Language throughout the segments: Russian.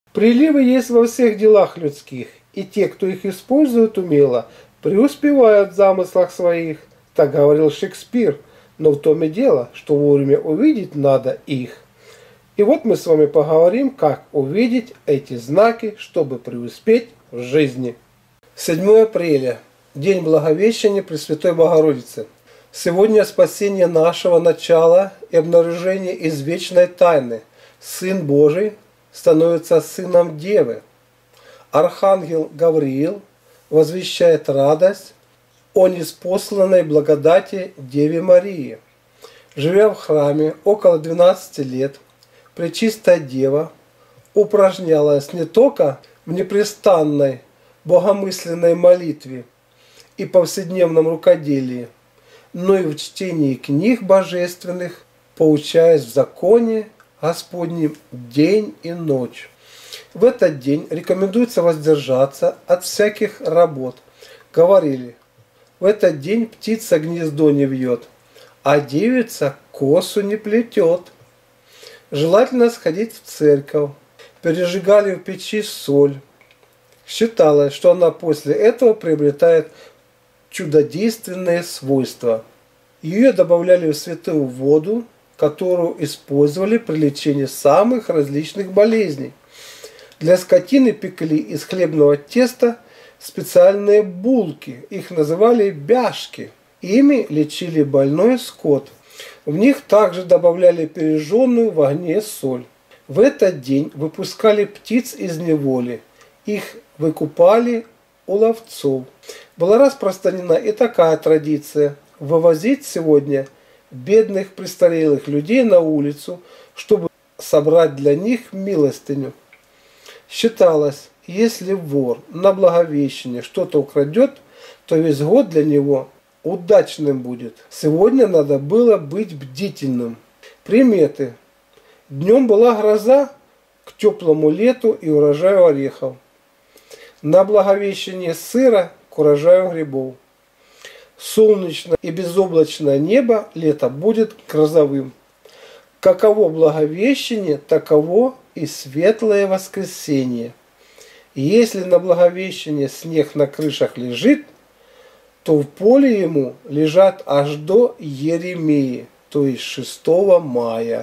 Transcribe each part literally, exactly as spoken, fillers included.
Приливы есть во всех делах людских, и те, кто их использует умело, преуспевают в замыслах своих. Так говорил Шекспир, но в том и дело, что вовремя увидеть надо их. И вот мы с вами поговорим, как увидеть эти знаки, чтобы преуспеть в жизни. седьмое апреля. День Благовещения Пресвятой Богородицы. Сегодня спасение нашего начала и обнаружение извечной тайны. Сын Божий становится сыном Девы. Архангел Гавриил возвещает радость о ниспосланной благодати Деве Марии. Живя в храме около двенадцати лет, Пречистая Дева упражнялась не только в непрестанной богомысленной молитве и повседневном рукоделии, но и в чтении книг божественных, поучаясь в законе Господнем день и ночь. В этот день рекомендуется воздержаться от всяких работ. Говорили, в этот день птица гнездо не вьет, а девица косу не плетет. Желательно сходить в церковь. Пережигали в печи соль. Считалось, что она после этого приобретает чудодейственные свойства. Ее добавляли в святую воду, которую использовали при лечении самых различных болезней. Для скотины пекли из хлебного теста специальные булки, их называли бяшки. Ими лечили больной скот. В них также добавляли пережженную в огне соль. В этот день выпускали птиц из неволи. Их выкупали у ловцов. Была распространена и такая традиция – вывозить сегодня бедных престарелых людей на улицу, чтобы собрать для них милостыню. Считалось, если вор на Благовещение что-то украдет, то весь год для него удачным будет. Сегодня надо было быть бдительным. Приметы. Днем была гроза к теплому лету и урожаю орехов. На Благовещение сыра к урожаю грибов. Солнечное и безоблачное небо лето будет грозовым. Каково Благовещение, таково и светлое воскресенье. Если на Благовещение снег на крышах лежит, то в поле ему лежат аж до Еремеи, то есть шестого мая.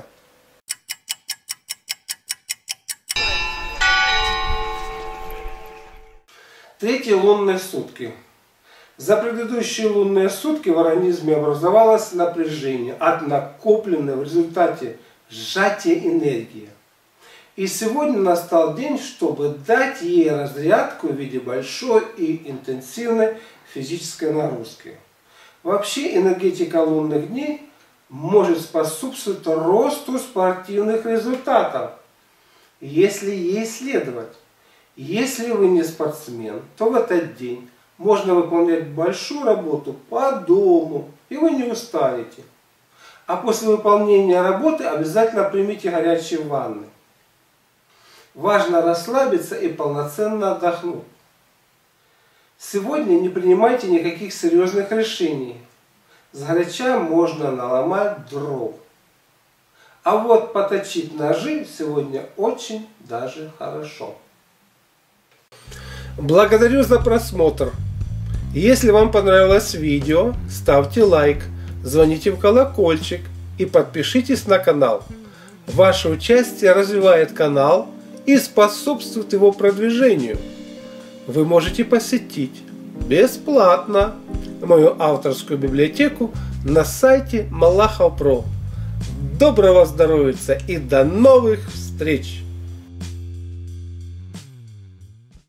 Третьи лунные сутки. За предыдущие лунные сутки в организме образовалось напряжение от накопленной в результате сжатия энергии. И сегодня настал день, чтобы дать ей разрядку в виде большой и интенсивной физической нагрузки. Вообще энергетика лунных дней может способствовать росту спортивных результатов, если ей следовать. Если вы не спортсмен, то в этот день можно выполнять большую работу по дому, и вы не устанете. А после выполнения работы обязательно примите горячие ванны. Важно расслабиться и полноценно отдохнуть. Сегодня не принимайте никаких серьезных решений. Сгоряча можно наломать дров. А вот поточить ножи сегодня очень даже хорошо. Благодарю за просмотр. Если вам понравилось видео, ставьте лайк, звоните в колокольчик и подпишитесь на канал. Ваше участие развивает канал и способствует его продвижению. Вы можете посетить бесплатно мою авторскую библиотеку на сайте Малахов точка про. Доброго здоровья и до новых встреч!